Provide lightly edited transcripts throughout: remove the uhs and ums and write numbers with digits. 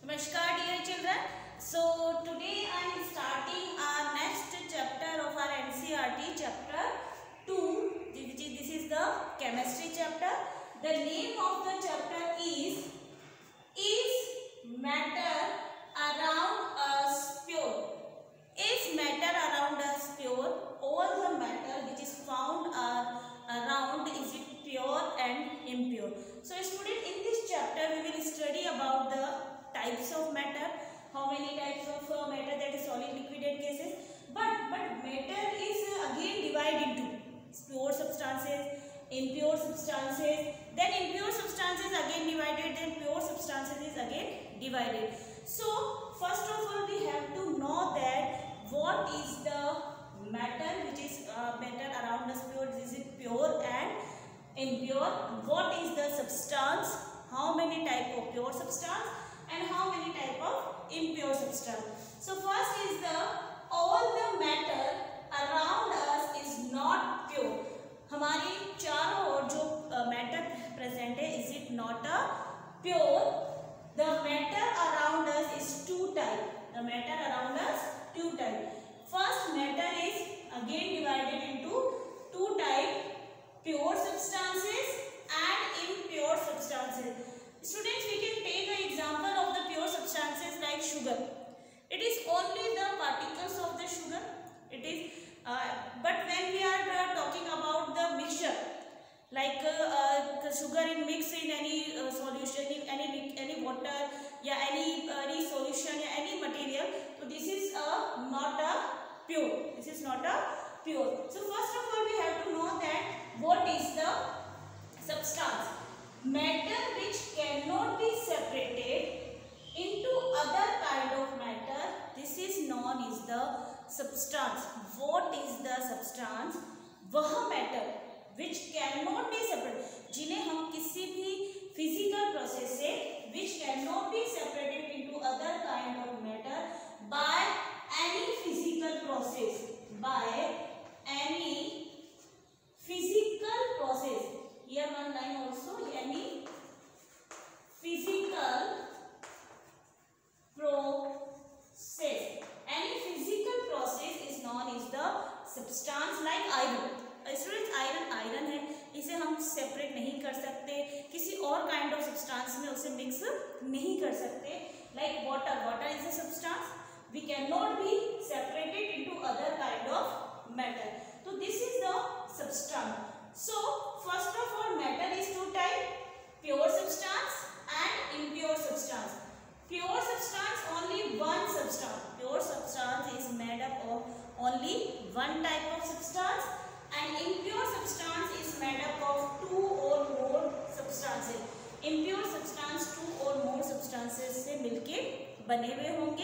Namaskar dear children. So today I am starting our next chapter of our NCERT chapter 2. This is the chemistry chapter. The name of the chapter is matter around us pure? Is matter around us pure? All the matter which is found are around, is it pure and impure? So student, in this chapter we will study about the types of matter, how many types of matter, that is solid, liquid and gases. But matter is again divided into pure substances, impure substances, then impure substances again divided, then pure substances is again divided. So first of all we have to know that what is the matter which is matter around us pure, is it pure and impure? What is the substance? How many type of pure substance and how many type of impure substance? So first is the all the matter around us is not pure. हमारे चारों ओर जो matter present है, is it not a pure? The matter around us is two type. The matter around us two type. First matter is again divided into two type: pure substances and impure substances. Students, we can take an example of the pure substances like sugar. It is only the particles of the sugar. It is, but when we are talking about the mixture, like the sugar in mix in any solution, in any water, या any solution, या any material, so this is not a pure. This is not a pure. So first of all, we have to know that what is the substance. Matter which cannot be separated into other kind of matter, this is known as the substance. What is the substance? वह matter which cannot be separated, जिन्हें हम किसी भी physical process से which cannot be separated into other kind of matter by any physical process, by any physical process. Here one line also, any physical process. Any physical process is known as the substance. Like iron. Students, iron है, इसे हम separate नहीं कर सकते, किसी और kind of substance में उसे मिक्स नहीं कर सकते. Like water is a substance, we can not be separated into other kind of matter. तो this is the substance. So first of all, matter is two type: pure substance and impure substance. Pure substance, only one substance. Pure substance is made up of only one type of substance, and impure substance is made up of two or more substances. Impure substance two or more substances से मिलके बने हुए होंगे.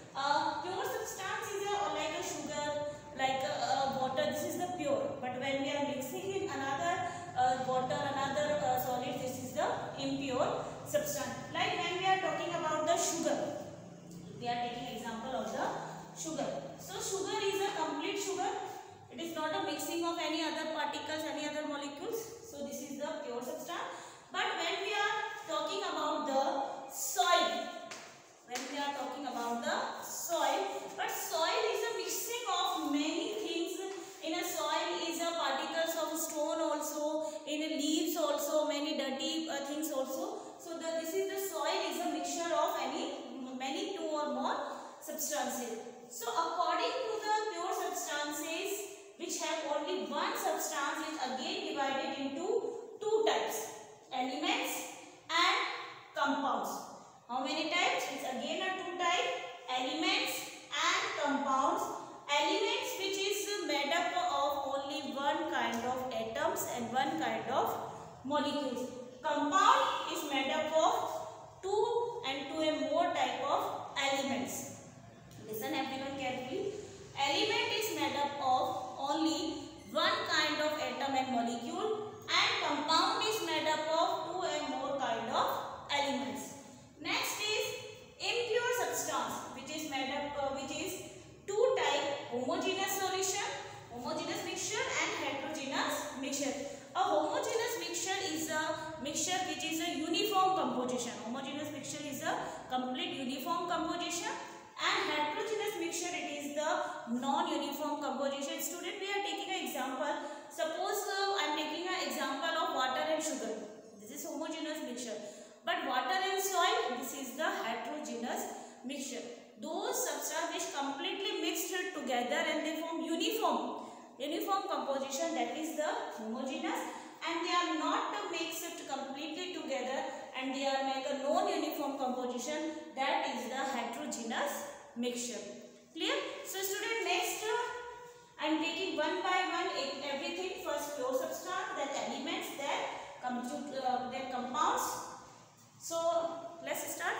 Pure substance is like a sugar, like water. This is the pure. But when we are mixing in another water, another solid, this is the impure substance. Like when we are talking about the sugar, we are taking example of the sugar. So sugar is a complete sugar. It is not a mixing of any other particles, any other molecules. So this is the pure substance. But when we are talking about the soil, when we are talking about the soil, but soil is a mixing of many things. In a soil is a particles of stone also, in a leaves also, many dirty things also. So this is the soil is a mixture of many two or more substances. So according to the pure substances which have only one substance, is again divided into two types: elements and compounds. How many types? It's again a two type: elements and compounds. Elements which is made up of only one kind of atoms and one kind of molecules. Compound is made up of two and two and more type of elements. Listen everyone carefully. Element is made up of only one kind of atom and molecule, and compound is made up of two and more kind of elements. Next is impure substance, which is made up which is two type: homogeneous solution, homogeneous mixture and heterogeneous mixture. A homogeneous mixture is a mixture which is a uniform composition. Homogeneous mixture is a complete uniform composition, and heterogeneous mixture it is the non-uniform composition. Student, we are taking an example. Suppose I am taking an example of water and sugar. This is homogeneous mixture. But water and soil, this is the heterogeneous mixture. Those substances which completely mixed together and they form uniform composition, that is the homogeneous, and they are not mixed completely together and they are make a non-uniform composition, that is the heterogeneous mixture. Clear? So student, next I am taking one by one everything. First pure substance, then elements, then compounds. So let's start.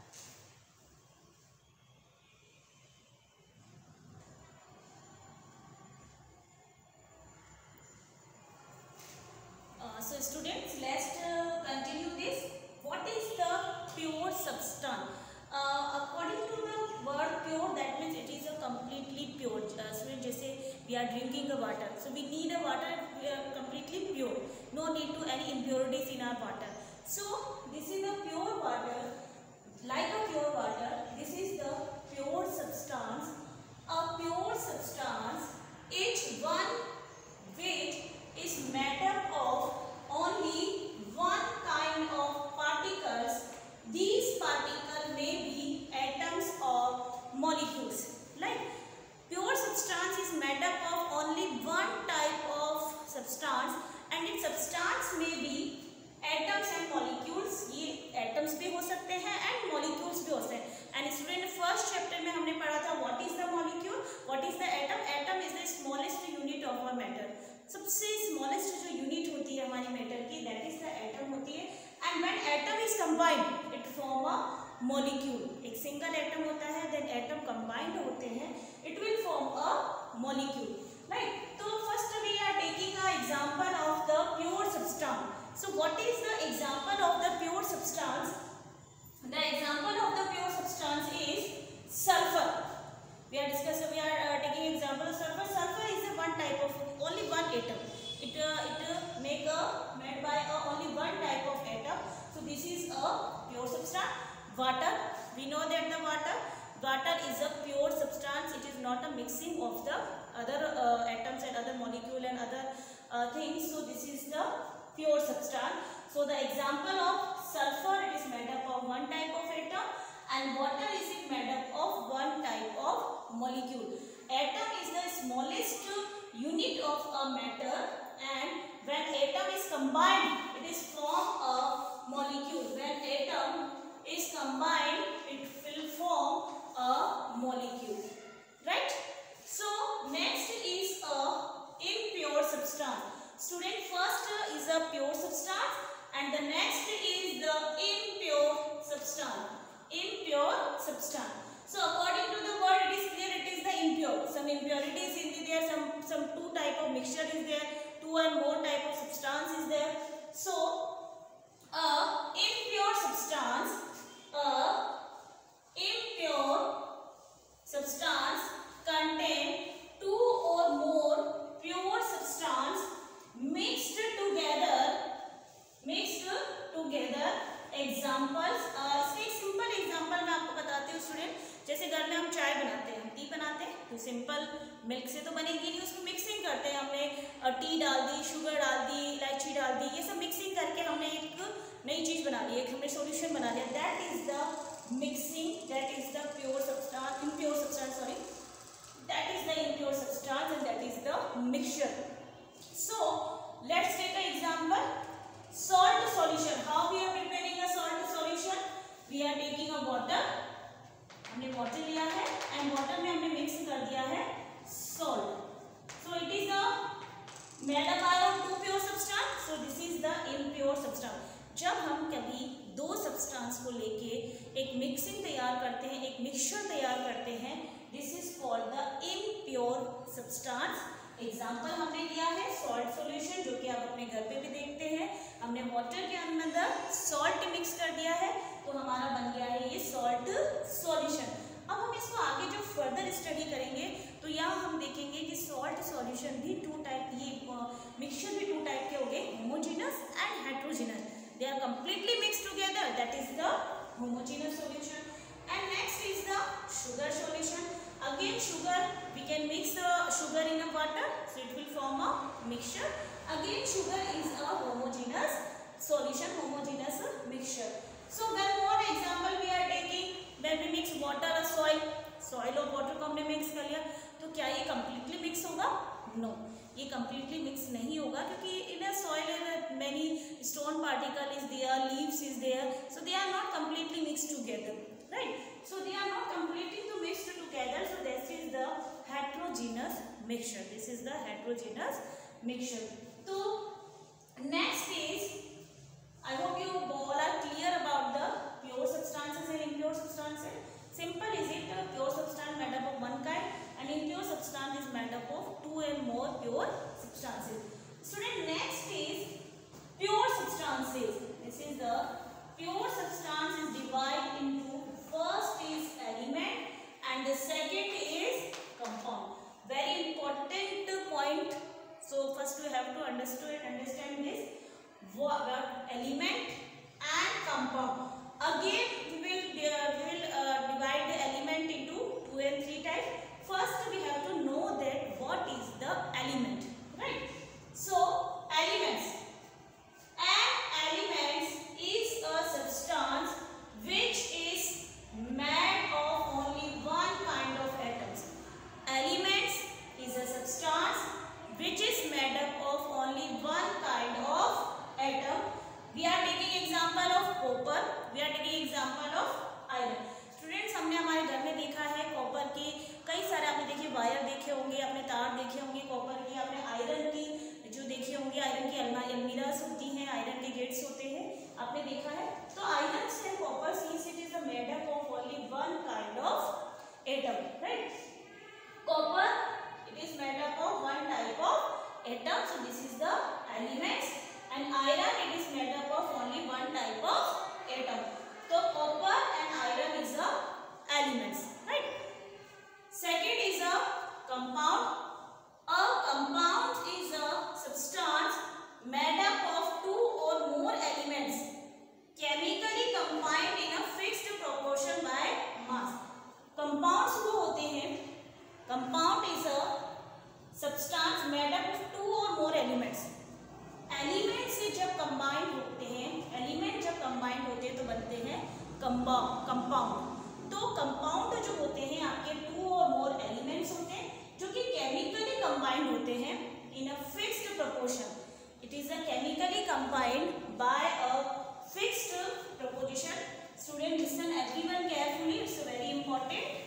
So students, let's continue this. What is the pure substance? According to the word pure, that means it is a completely pure. Students, जैसे we are drinking a water, so we need a water completely pure. No need to any impurities in our water. So this is the pure water, like a pure water. This is the pure substance. A pure substance, each one which is made up of only one kind of particles. These particles may be atoms or molecules. Like pure substance is made up of only one type of substance, and its substance may be atoms and molecules. ये atoms भी हो सकते हैं and molecules भी हो सकते हैं. And student, first chapter में हमने पढ़ा था what is the molecule, what is the atom. Atom is the smallest unit of our matter. सबसे smallest जो यूनिट होती है हमारी मैटर की, that is the atom होती है. And when atom is combined, it form a molecule. एक single atom होता है, then atom combined होते हैं, it will form a molecule. Right? तो first we are taking an example of the pure substance. So what is the example of the pure substance? The example of the pure substance is sulfur. We are discussing. We are taking example of sulfur. Sulfur is a one type of only one atom. It made by only one type of atom. So this is a pure substance. Water. We know that the water is a pure substance. It is not a mixing of the other atoms and other molecule and other things. So this is the pure substance. So the example of sulfur, it is made up of one type of atom, and water is made up of one type of molecule. Atom is the smallest unit of a matter, and when atom is combined, it is form a molecule. When atom is combined, it will form a molecule. Right? So next is a impure substance. Student, first is a pure substance and the next is the impure substance. Impure substance. So according to the word, it is clear it is the impure. Some impurities in there, some two type of mixture is there, two and more type of substance is there. So impure substance contain two or more pure substance mixed together. Examples, इसके एक simple example मैं आपको बताती हूँ student. जैसे घर में हम चाय बनाते हैं, हम टी बनाते हैं, तो सिंपल मिल्क से तो बनेगी नहीं, उसमें मिक्सिंग करते हैं. हमने टी डाल दी, शुगर डाल दी, इलायची डाल दी, ये सब मिक्सिंग करके हमने एक नई चीज़ बना ली, एक हमने सॉल्यूशन बना लिया. That is the mixing, that is the pure substance, impure substance, sorry, that is the impure substance and that is the mixture. So let's take a example. Salt solution. How we are preparing a salt solution? We are taking a water. हमने water लिया है and water में हमने mix कर दिया है salt. So it is a made up of two pure substance. So this is the impure substance. जब हम कभी दो substance को लेके एक mixing तैयार करते हैं, एक mixture तैयार करते हैं, this is called the impure substance. Example हमने लिया है सॉल्ट सॉल्यूशन, जो कि आप अपने घर पे भी देखते हैं. हमने वाटर के अंदर सॉल्ट मिक्स कर दिया है, तो हमारा बन गया है ये सॉल्ट सॉल्यूशन. अब हम इसको आगे जो फर्दर स्टडी करेंगे, तो यहाँ हम देखेंगे कि सॉल्ट सॉल्यूशन भी टू टाइप, ये मिक्सचर भी टू टाइप के हो गए, homogenous and heterogenous. they are completely mixed together, that is the homogeneous solution. And next is the sugar solution. Again sugar, we can mix the sugar in a water, so it will form a mixture. Again sugar is a homogeneous solution, homogeneous mixture. So one more example we are taking, when we mix water और soil और water को हमने mix कर लिया, तो क्या ये completely mix होगा? No, ये completely mix नहीं होगा, क्योंकि in a soil many stone particle is there, leaves is there, so they are not completely mixed together, right? So they are not completely mixed together, so this is the heterogeneous mixture. This is the heterogeneous mixture. So next is, I hope you all are clear about the pure substances and impure substances. Simple is it? Pure substance made up of one kind, and impure substance is made up of two and more pure substances. Student, next is pure substances. This is the pure substance is divided into, first is element and the second is compound. Very important point. So first we have to understand this. Element and compound. Again we will divide the element into 2 and 3 types. First we have to know that what is the element, right? So elements. An element is a substance which is made of only one kind of atoms. Elements is a substance which is made up of only one kind of atom. We are taking example of copper, we are taking example of iron. Students, हमने हमारे घर में देखा है copper के कई सारे, आपने देखिए वायर देखे होंगे, आपने तार देखे होंगे कॉपर की, आपने आयरन की जो देखे होंगे, आयरन की अलमीरास होती हैं, आयरन के गेट्स होते हैं, आपने देखा है. तो आयरन से copper since it is made up of only one kind of atom, right? Copper it is made up of one type of atom, so this is the elements. And iron, it is made up of only one type of atom. So copper and iron is the elements, right? Second is a compound. A compound is a substance made up of two or more elements chemically combined in a fixed proportion by mass. Compounds वो होते हैं, compound is a substance made up of two or more elements. Element से जब combined होते हैं, element जब combined होते हैं तो बनते हैं कंपाउंड. तो कंपाउंड जो होते हैं आपके टू और मोर एलिमेंट्स होते हैं जो कि केमिकली कंबाइंड होते हैं in a fixed proportion. It is a chemically combined by a fixed proportion. Student listen everyone carefully, it's very important.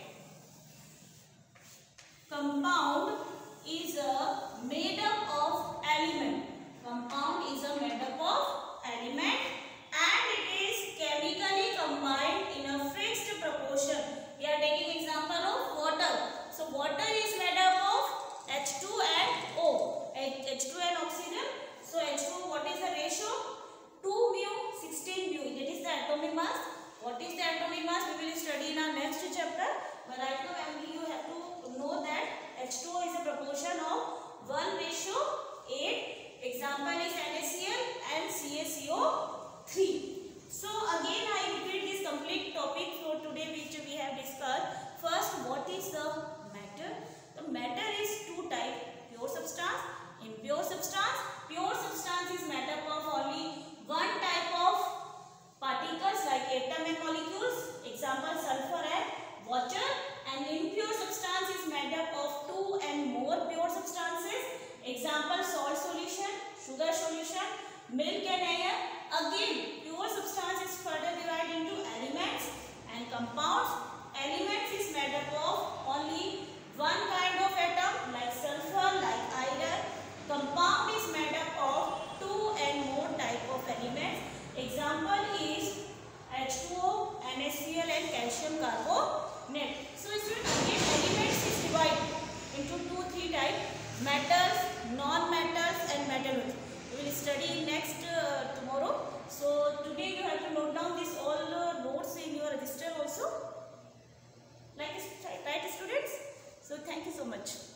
Compound is made up of element. Compound is a made up of element and it is chemically combined in a fixed proportion. We are taking example of water. So water is made up of H2 and O. H2 and oxygen. So H2, what is the ratio? 2 mu 16 mu. That is the atomic mass. What is the atomic mass? We will study in our next chapter. But right now only you have to know that H2O is a proportion of 1:8. Example is NaCl and CaCO3. So again I repeat this complete topic for today which we have discussed. First, what is the matter? The matter is two types: pure substance, impure substance. Pure substance is made up of only one type of particles like atom and molecules. Example, sulfur and water. And impure substance is made up of two and more pure substances. Example, salt solution, sugar solution, milk and air. Again, pure substance is further divided into elements and compounds. Elements is made up of only one kind of atom like sulfur, like iron. Compound is made up of two and more type of elements. Example is H2O, NaCl and calcium carbonate. So again, elements is divided into 2-3 types: metals, non-metals and metalloids. We will study next tomorrow. So today you have to note down this all notes in your register also. Right students? So thank you so much.